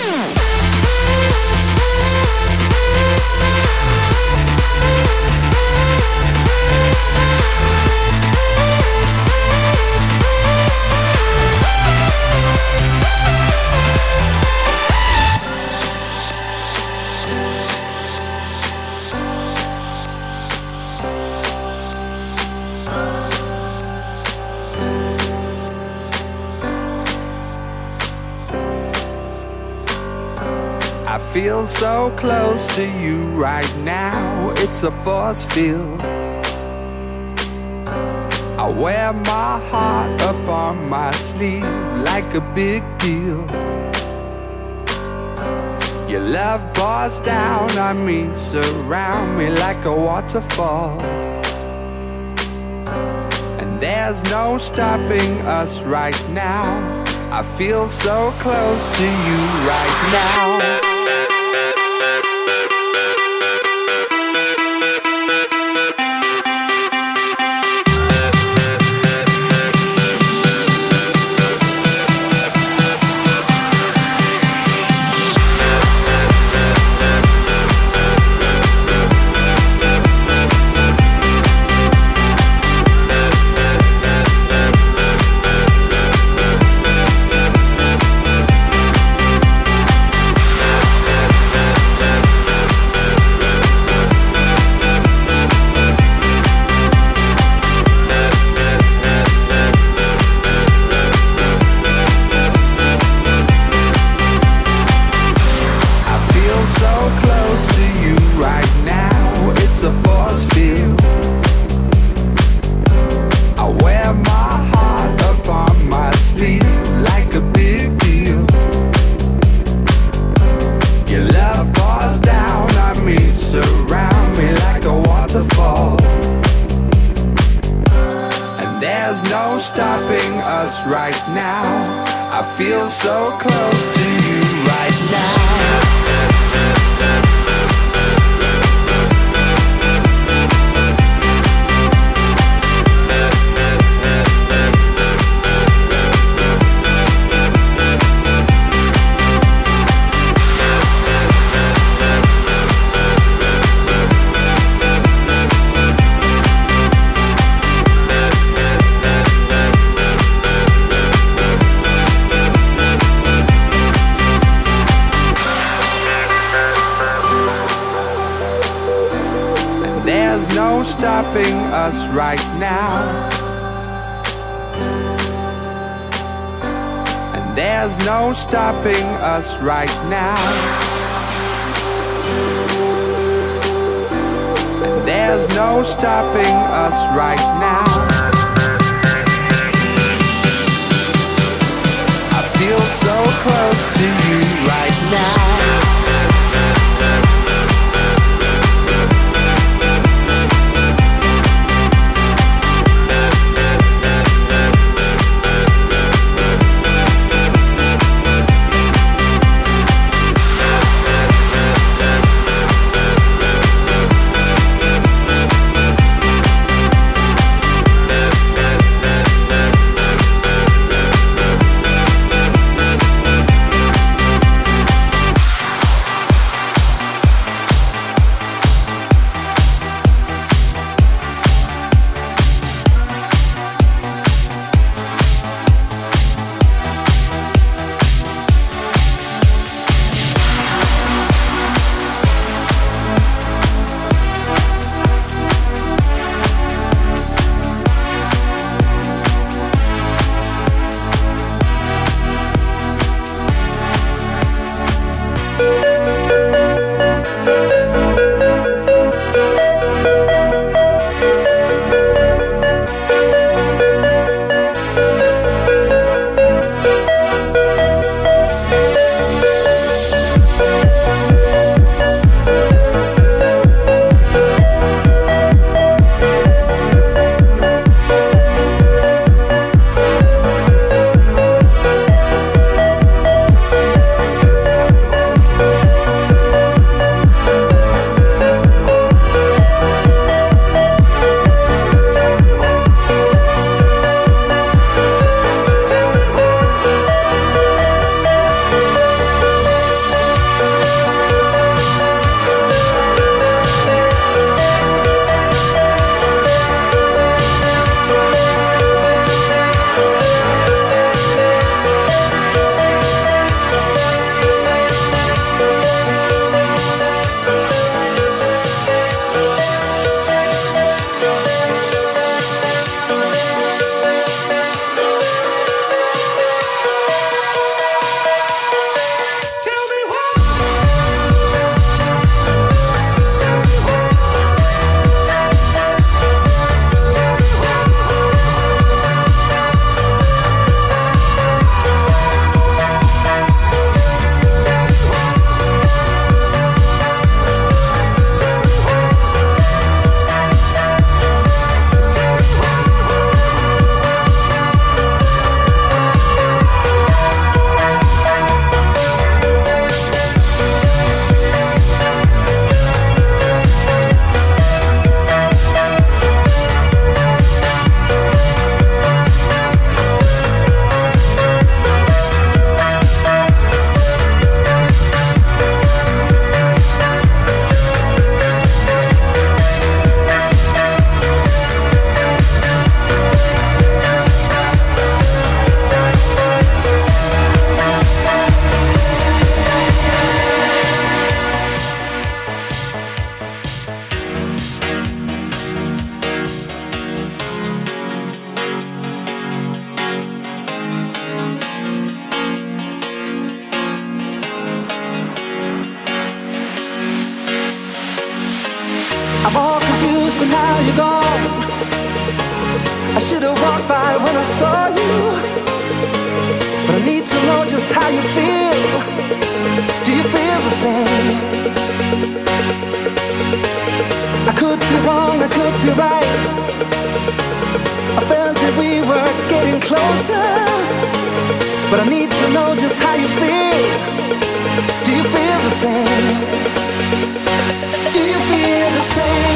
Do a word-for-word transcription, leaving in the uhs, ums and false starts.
I feel so close to you right now, it's a force field. I wear my heart up on my sleeve like a big deal. Your love pours down on me, surround me like a waterfall. And there's no stopping us right now. I feel so close to you right now. There's no stopping us right now. I feel so close to you right now. There's no stopping us right now. And there's no stopping us right now. And there's no stopping us right now. I feel so close to you right now. I'm all confused, but now you're gone. I should've walked by when I saw you, but I need to know just how you feel. Do you feel the same? I could be wrong, I could be right. I felt that we were getting closer, but I need to know just how you feel. Do you feel the same? Do you feel the same?